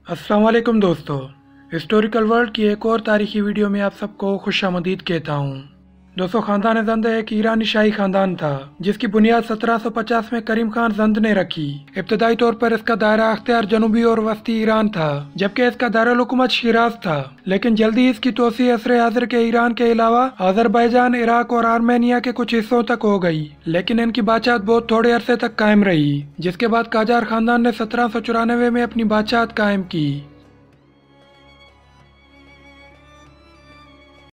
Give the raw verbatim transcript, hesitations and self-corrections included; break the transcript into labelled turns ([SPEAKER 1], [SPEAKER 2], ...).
[SPEAKER 1] अस्सलाम वालेकुम दोस्तों। हिस्टोरिकल वर्ल्ड की एक और तारीखी वीडियो में आप सबको खुशामदीद कहता हूँ। दोस्तों, खानदान जंद एक ईरानी शाही खानदान था जिसकी बुनियाद सत्रह सौ पचास में करीम खान जंद ने रखी। इब्तदाई तौर पर इसका दायरा अख्तियार जनूबी और वस्ती ईरान था, जबकि इसका दारुल-हुकूमत शिराज था। लेकिन जल्दी ही इसकी तोसी असरे हाजिर के ईरान के अलावा अजरबैजान, इराक और आर्मेनिया के कुछ हिस्सों तक हो गई। लेकिन इनकी बादशाहत बहुत थोड़े अरसे तक कायम रही, जिसके बाद काजार खानदान ने सत्रह सौ चौरानवे में अपनी बादशाहत कायम की।